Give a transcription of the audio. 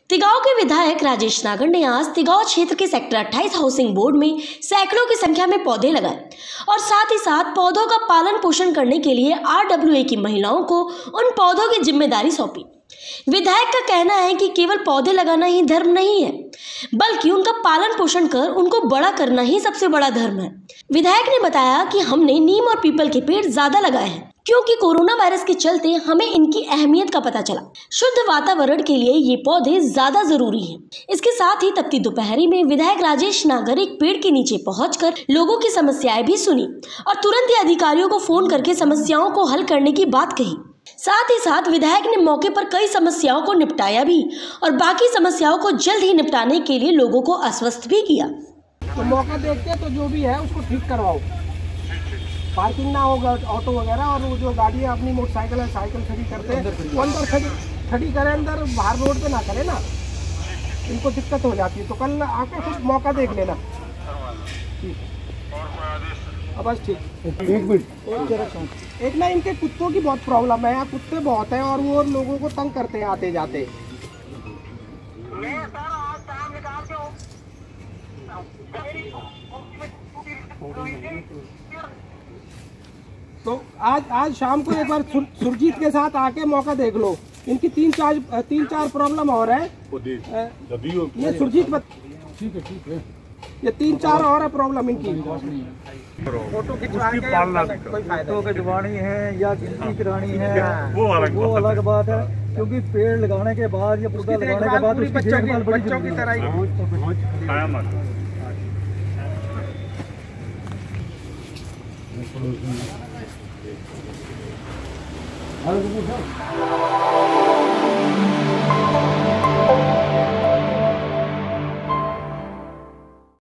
तिगांव के विधायक राजेश नागर ने आज तिगांव क्षेत्र के सेक्टर 28 हाउसिंग बोर्ड में सैकड़ों की संख्या में पौधे लगाए और साथ ही साथ पौधों का पालन पोषण करने के लिए RWA की महिलाओं को उन पौधों की जिम्मेदारी सौंपी। विधायक का कहना है कि केवल पौधे लगाना ही धर्म नहीं है, बल्कि उनका पालन पोषण कर उनको बड़ा करना ही सबसे बड़ा धर्म है। विधायक ने बताया कि हमने नीम और पीपल के पेड़ ज्यादा लगाए हैं क्योंकि कोरोना वायरस के चलते हमें इनकी अहमियत का पता चला। शुद्ध वातावरण के लिए ये पौधे ज्यादा जरूरी हैं। इसके साथ ही तपती दोपहरी में विधायक राजेश नागर एक पेड़ के नीचे पहुंचकर लोगों की समस्याएं भी सुनी और तुरंत ही अधिकारियों को फोन करके समस्याओं को हल करने की बात कही। साथ ही साथ विधायक ने मौके पर कई समस्याओं को निपटाया भी और बाकी समस्याओं को जल्द ही निपटाने के लिए लोगों को आश्वस्त भी किया। तो मौका देखते तो जो भी है उसको ठीक करवाओ, पार्किंग ना होगा ऑटो वगैरह, और वो जो गाड़ियाँ अपनी मोटरसाइकिल है साइकिल खड़ी करते हैं वो अंदर खड़ी करें, अंदर बाहर रोड पे ना करें ना, इनको दिक्कत हो जाती है। तो कल आके कुछ मौका देख लेना। अब बस ठीक, एक मिनट। एक ना इनके कुत्तों की बहुत प्रॉब्लम है, यहाँ कुत्ते बहुत हैं और वो लोगों को तंग करते हैं आते जाते। तो आज शाम को एक बार सुरजीत के साथ आके मौका देख लो। इनकी तीन चार प्रॉब्लम और है। ये सुरजीत ठीक है ये 3-4 और है प्रॉब्लम इनकी। फोटो खिंचवानी है या गिनती करानी है वो अलग बात है, क्योंकि पेड़ लगाने के बाद या पौधा लगाने के बाद उसकी देखभाल बच्चों की तरह